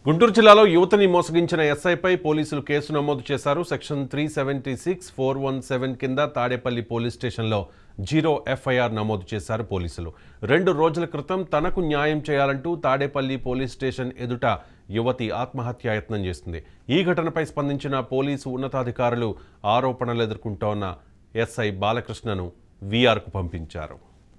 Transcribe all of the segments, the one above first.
గుంటూరు జిల్లాలో యువతని మోసగించిన ఎస్ఐపై పోలీసులు కేసు నమోదు చేశారు. సెక్షన్ 376-417 కింద తాడేపల్లి పోలీస్ స్టేషన్లో 0 ఎఫ్ఐఆర్ నమోదు చేశారు పోలీసులు. 2 రోజుల క్రితం తనకు న్యాయం చేయాలంటూ తాడేపల్లి పోలీస్ స్టేషన్ ఎదుట యువతి ఆత్మహత్యాయత్నం చేసింది. ఈ ఘటనపై స్పందించిన పోలీసు ఉన్నతాధికారులు ఆరోపణలు ఎదుర్కొంటోన్న ఎస్ఐ బాలకృష్ణను వీఆర్కు పంపించారు.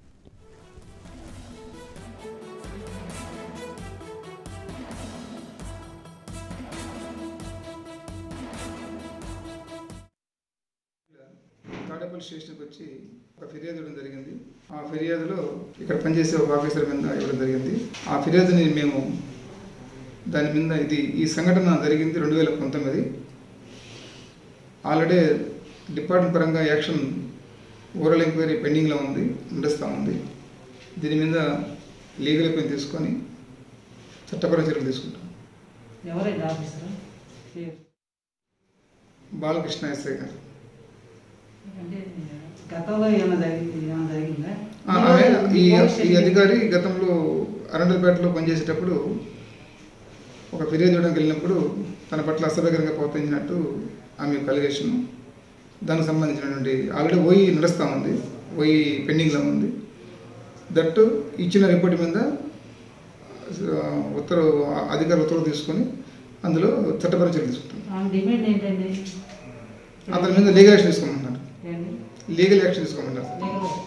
తాడేపల్లి స్టేషన్కి వచ్చి ఒక ఫిర్యాదు ఇవ్వడం జరిగింది. ఆ ఫిర్యాదులో ఇక్కడ పనిచేసే ఒక ఆఫీసర్ మీద ఇవ్వడం జరిగింది. ఆ ఫిర్యాదుని మేము దాని మీద ఈ సంఘటన జరిగింది 2019. ఆల్రెడీ డిపార్ట్మెంట్ పరంగా యాక్షన్ ఓరల్ ఎంక్వైరీ పెండింగ్లో ఉంది, నడుస్తూ ఉంది. దీని మీద లీగల్ ఒపీనియన్ తీసుకొని చట్టపరమైన చర్యలు తీసుకుంటాం. బాలకృష్ణ ఎస్ఐ గారు ఈ అధికారి గతంలో అరండల్పేటలో పనిచేసేటప్పుడు ఒక ఫిర్యాదు ఇవ్వడానికి వెళ్ళినప్పుడు తన పట్ల అసభ్యకరంగా ప్రవర్తించినట్టు ఆమె అలిగేషన్. దానికి సంబంధించినటువంటి ఆల్రెడీ ఓయి నడుస్తూ ఉంది, ఓయి పెండింగ్లో ఉంది. దట్టు ఇచ్చిన రిపోర్ట్ మీద అధికారులు ఉత్తర్వులు తీసుకొని అందులో చట్టపరమైన చర్యలు తీసుకుంటాం. అతని మీద లీగల్ యాక్షన్ తీసుకోమంటున్నారు.